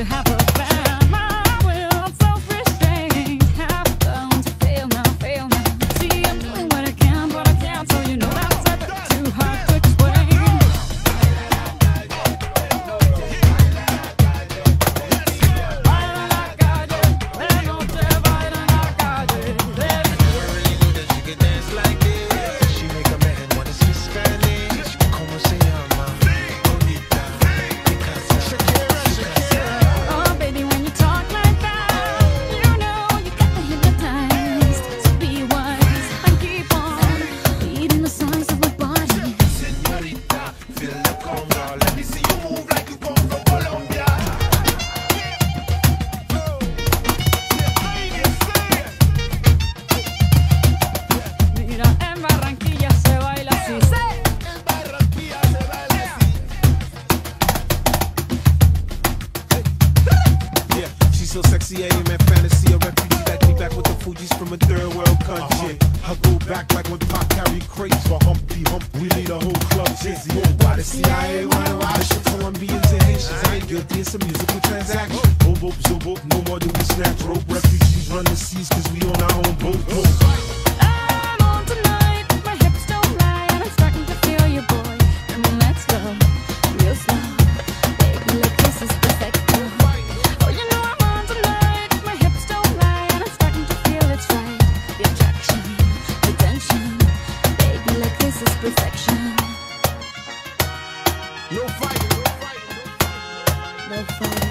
have a plan. My will, self-restraint, have done to fail now, fail now. See, I'm doing what I can, but I can't, so you know that's a bit too hard to explain. So sexy, I ain't man fantasy. A refugee like me back with the Fugees from a third world country. I go back like when Pac carried crates for Humpty Hump. We need a whole club dizzy. Why the CIA wanna why the shit Colombians and Haitians? I ain't guilty of some musical transaction. Bobo, zobo, no more do we snatch rope. Refugees run the seas cause we on our own boat. I'm on tonight, my hips don't lie, and I'm starting to feel you, boy. Come on, let's go, real slow. Baby, like this is perfect. Oh, you know I'm on tonight, my hips don't lie, and I'm starting to feel it's right. The attraction, the tension, baby, like this is perfection. No fight, no fight, no fight. No fight.